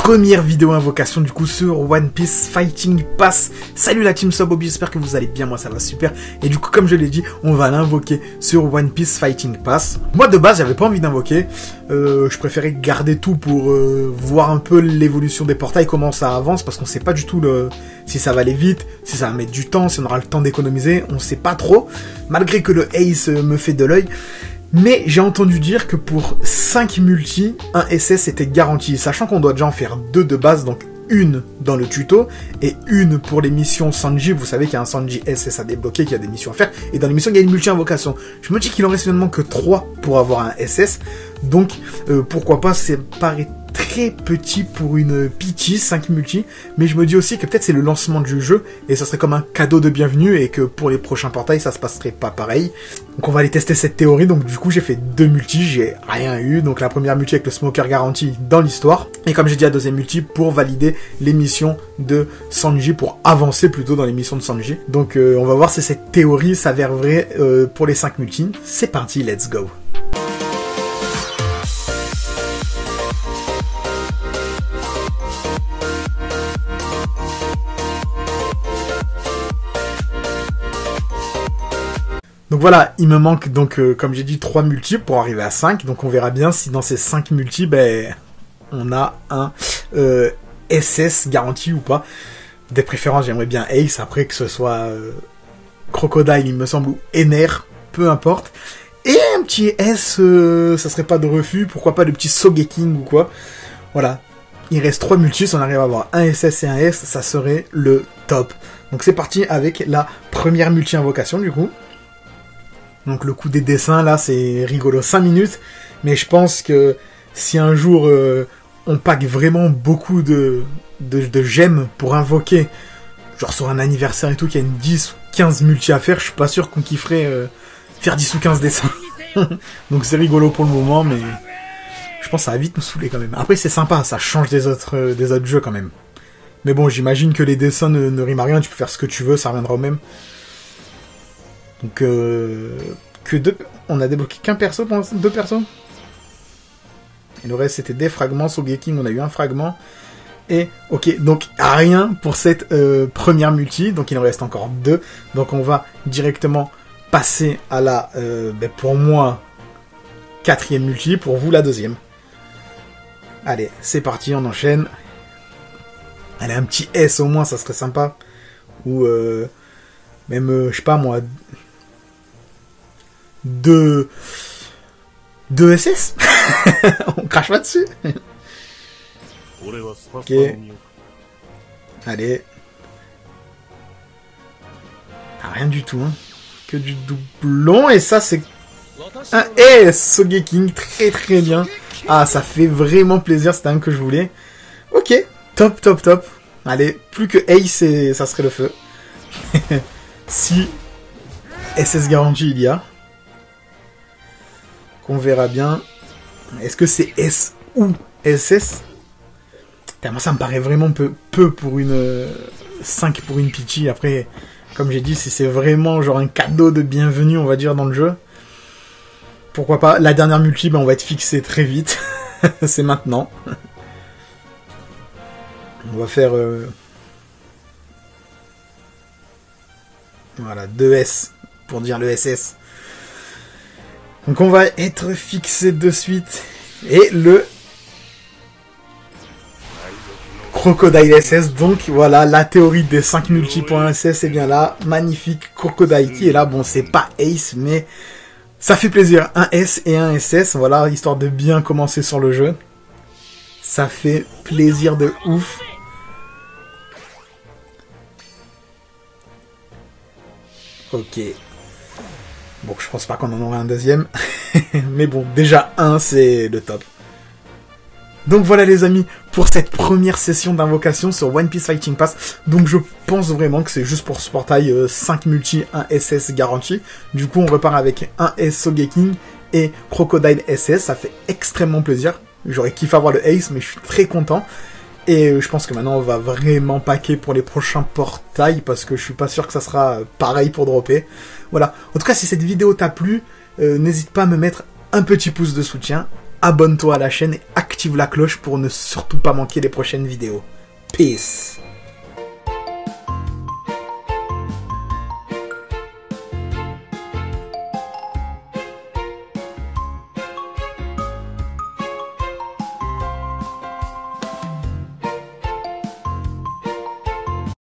première vidéo invocation du coup sur One Piece Fighting Pass. Salut la team Sobobi, j'espère que vous allez bien, moi ça va super. Et du coup comme je l'ai dit, on va l'invoquer sur One Piece Fighting Pass. Moi de base j'avais pas envie d'invoquer, je préférais garder tout pour voir un peu l'évolution des portails, comment ça avance, parce qu'on sait pas du tout si ça va aller vite, si ça va mettre du temps, si on aura le temps d'économiser, on sait pas trop, malgré que le Ace me fait de l'œil. Mais j'ai entendu dire que pour 5 multi, un SS était garanti, sachant qu'on doit déjà en faire 2 de base, donc une dans le tuto, et une pour les missions Sanji. Vous savez qu'il y a un Sanji SS à débloquer, qu'il y a des missions à faire, et dans les missions il y a une multi-invocation. Je me dis qu'il en reste finalement que 3 pour avoir un SS, donc pourquoi pas, c'est paraît très petit pour une Peachy, 5 multi, mais je me dis aussi que peut-être c'est le lancement du jeu, et ça serait comme un cadeau de bienvenue, et que pour les prochains portails, ça se passerait pas pareil. Donc on va aller tester cette théorie, donc du coup j'ai fait 2 multi, j'ai rien eu, donc la première multi avec le Smoker garanti dans l'histoire, et comme j'ai dit la deuxième multi pour valider les missions de Sanji, pour avancer plutôt dans les missions de Sanji. Donc on va voir si cette théorie s'avère vraie pour les 5 multi. C'est parti, let's go. Donc voilà, il me manque donc, comme j'ai dit, 3 multi pour arriver à 5. Donc on verra bien si dans ces 5 multi, ben, on a un SS garanti ou pas. Des préférences, j'aimerais bien Ace, après que ce soit Crocodile, il me semble, ou Ener, peu importe. Et un petit S, ça serait pas de refus, pourquoi pas le petit Sogeking ou quoi. Voilà, il reste 3 multi, si on arrive à avoir un SS et un S, ça serait le top. Donc c'est parti avec la première multi-invocation du coup. Donc le coup des dessins là c'est rigolo, 5 minutes, mais je pense que si un jour on pack vraiment beaucoup de gemmes pour invoquer, genre sur un anniversaire et tout, qu'il y a une 10 ou 15 multi à faire, je suis pas sûr qu'on kifferait faire 10 ou 15 dessins. Donc c'est rigolo pour le moment, mais je pense que ça va vite nous saouler quand même. Après c'est sympa, ça change des autres jeux quand même. Mais bon, j'imagine que les dessins ne riment à rien, tu peux faire ce que tu veux, ça reviendra au même. Donc, on a débloqué qu'un perso pour 2 persos. Et le reste, c'était des fragments. Sogeking, on a eu un fragment. Et, ok, donc, rien pour cette première multi. Donc, il en reste encore 2. Donc, on va directement passer à la, pour moi, 4e multi. Pour vous, la 2e. Allez, c'est parti, on enchaîne. Allez, un petit S au moins, ça serait sympa. Ou, même, je sais pas moi... 2 SS. On crache pas dessus. Ok. Allez. Ah, rien du tout, hein. Que du doublon. Et ça, c'est un S. Sogeking, très très bien. Ah, ça fait vraiment plaisir. C'était un que je voulais. Ok. Top, top, top. Allez, plus que Ace et ça serait le feu. Si SS garantie il y a. On verra bien. Est-ce que c'est S ou SS? Moi, ça me paraît vraiment peu pour une 5 pour une Peachy. Après, comme j'ai dit, si c'est vraiment genre un cadeau de bienvenue, on va dire, dans le jeu, pourquoi pas. La dernière multi, ben, on va être fixé très vite. C'est maintenant. On va faire... Voilà, 2S pour dire le SS. Donc on va être fixé de suite. Et le Crocodile SS. Donc voilà, la théorie des 5 multi pour un SS est bien là. Magnifique Crocodile qui est là. Bon, c'est pas Ace, mais ça fait plaisir. Un S et un SS. Voilà, histoire de bien commencer sur le jeu. Ça fait plaisir de ouf. Ok. Bon, je pense pas qu'on en aura un deuxième. Mais bon, déjà un, c'est le top. Donc voilà les amis, pour cette première session d'invocation sur One Piece Fighting Pass. Donc je pense vraiment que c'est juste pour ce portail 5 multi, 1 SS garanti. Du coup on repart avec un S Sogeking et Crocodile SS. Ça fait extrêmement plaisir. J'aurais kiffé avoir le Ace, mais je suis très content. Et je pense que maintenant on va vraiment paquer pour les prochains portails, parce que je suis pas sûr que ça sera pareil pour dropper. Voilà. En tout cas, si cette vidéo t'a plu, n'hésite pas à me mettre un petit pouce de soutien. abonne-toi à la chaîne et active la cloche pour ne surtout pas manquer les prochaines vidéos. Peace.